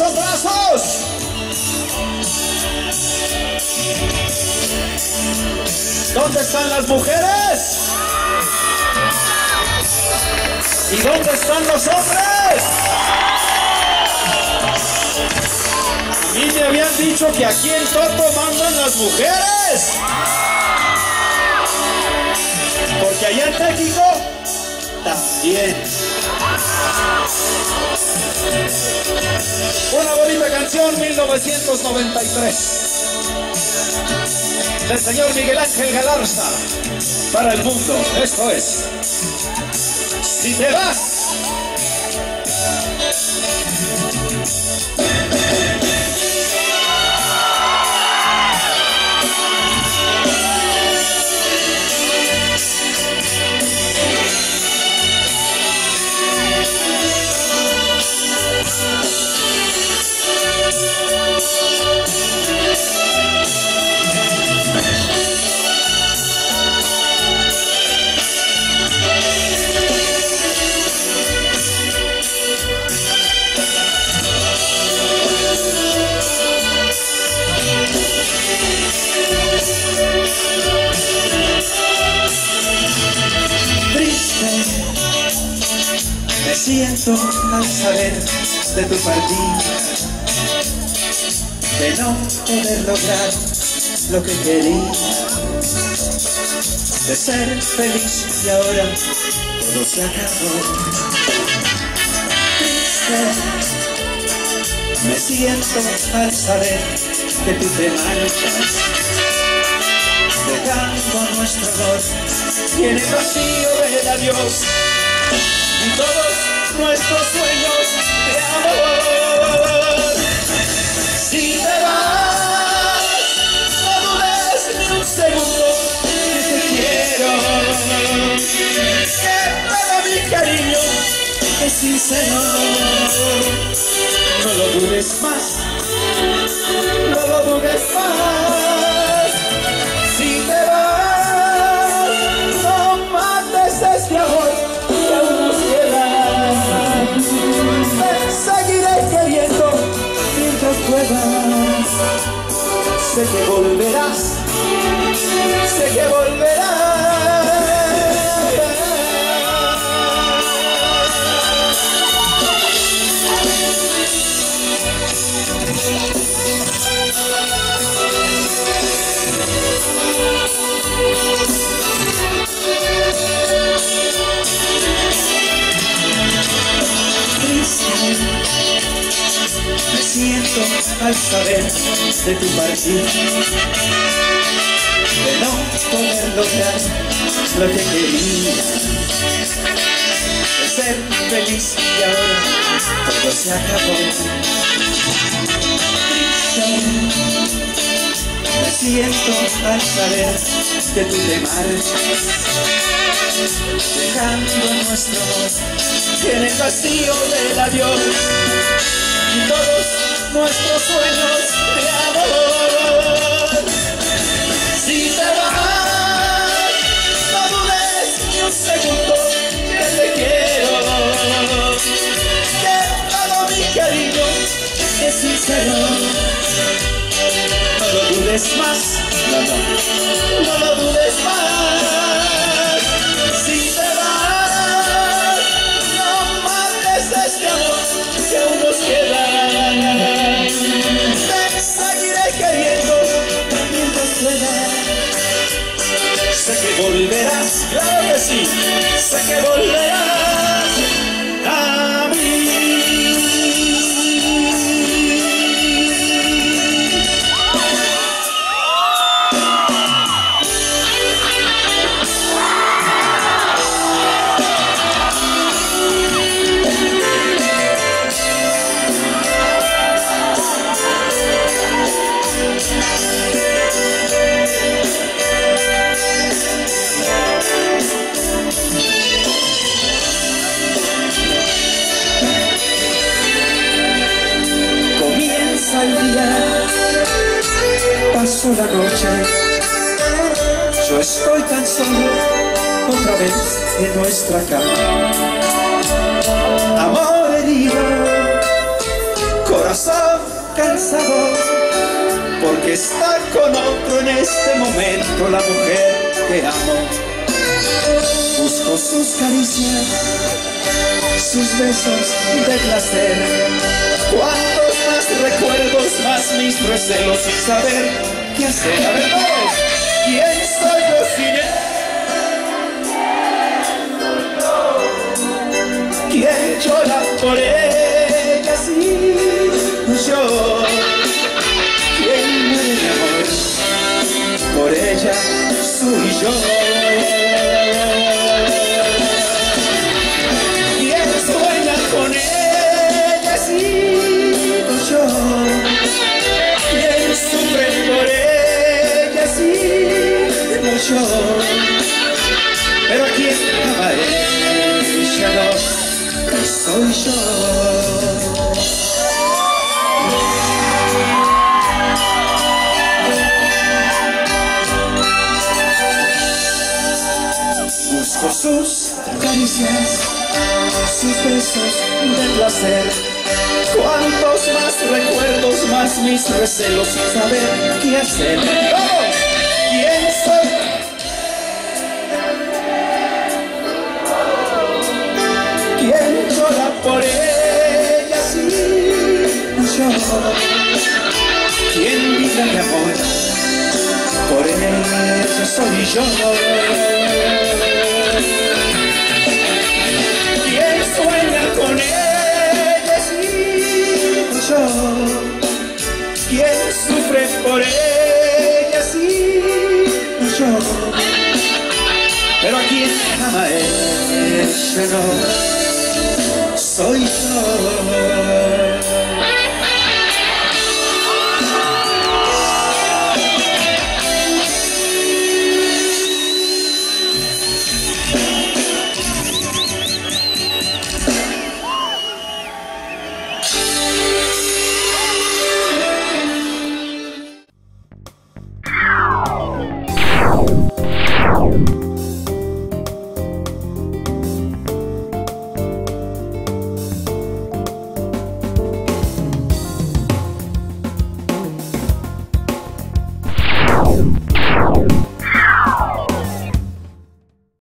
esos brazos. ¿Dónde están las mujeres? ¿Y dónde están los hombres? A mí me habían dicho que aquí en Toto mandan las mujeres. Porque allá en México también. Una bonita canción, 1993. Del señor Miguel Ángel Galarza. Para el mundo. Esto es Si te vas. Me siento al saber de tu partida, de no poder lograr lo que quería, de ser feliz y ahora todo se acabó. Triste me siento al saber que tú te marchas, dejando nuestro amor y en el vacío del adiós y todos nuestros sueños de amor. Si te vas, no dudes ni un segundo que te quiero, que todo mi cariño es sincero. No lo dudes más, no lo dudes más. Si te vas, no mates este amor que aún nos queda. Te seguiré queriendo mientras puedas. Sé que volverás, sé que volverás. Me siento al saber de tu partida, de no poder lograr lo que quería, de ser feliz y ahora todo se acabó. Triste me siento al saber que tú te marchas, dejando nuestro amor en el vacío del adiós y todos nuestros sueños de amor. Si te vas, no dudes ni un segundo que te quiero, que todo mi cariño es sincero. No lo dudes más, no lo dudes más. Si te vas, no mates este amor que aún nos queda. Te seguiré queriendo mientras pueda. Sé que volverás, claro que sí, sé que volverás a mí. Pasó la noche, yo estoy tan solo otra vez en nuestra cama. Amor herido, corazón que está con otro en este momento, la mujer que amo. Busco sus caricias, sus besos de placer. Cuantos más recuerdos, más mis recelos, sin saber qué hacer. A ver, todos, ¿quién soy yo sin él? ¿Quién llora por ella si yo? ¿Quién muere de amor por ella? Soy yo. ¿Quién sueña con ella si yo? ¿Quién sufre por ella si yo? Pero ¿quién ama a ella? No soy yo. Busco sus caricias, sus besos de placer. Cuantos más recuerdos, más mis recelos, sin saber qué hacer. ¡Vamos! ¿Quién soy? ¿Quién llora por ella si yo? ¿Quién vive de amor? Por ella soy yo. ¿Quién sueña con ella si yo? ¿Quién sufre por ella si yo? Pero a quien ama ella no soy yo.